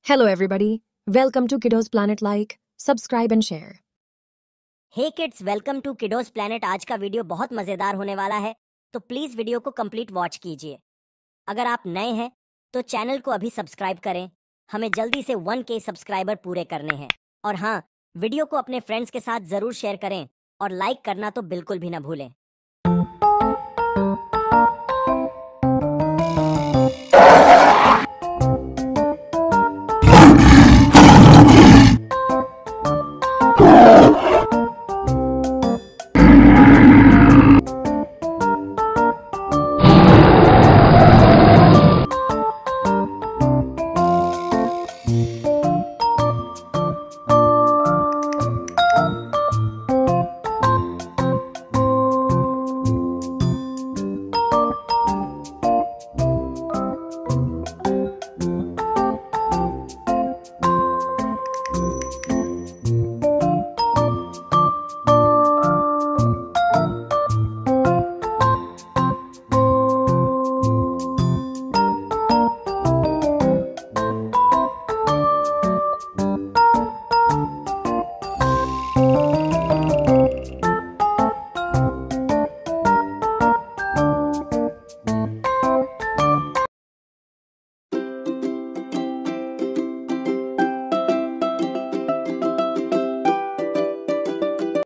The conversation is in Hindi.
Hello, everybody. Welcome to Kiddos Planet. Like, subscribe, and share. Hey kids, welcome to Kidos Planet. आज का वीडियो बहुत मज़ेदार होने वाला है, तो प्लीज़ वीडियो को कंप्लीट वॉच कीजिए। अगर आप नए हैं तो चैनल को अभी सब्सक्राइब करें। हमें जल्दी से 1K सब्सक्राइबर पूरे करने हैं। और हाँ, वीडियो को अपने फ्रेंड्स के साथ ज़रूर शेयर करें और लाइक करना तो बिल्कुल भी ना भूलें।